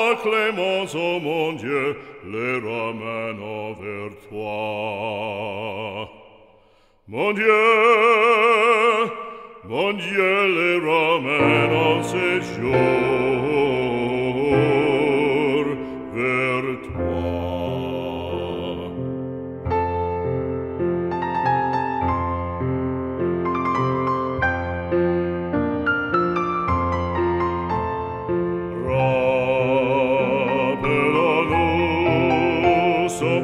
clémence, ô mon Dieu, les ramène vers toi. Mon Dieu, les ramène en séjour vers toi. Rappelle-nous son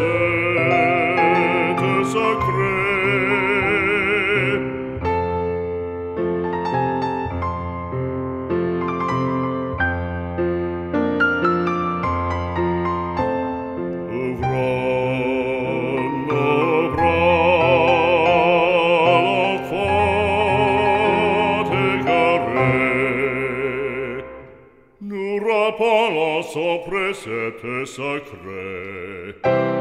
précepte sacré. Nous rappelons son précepte sacré.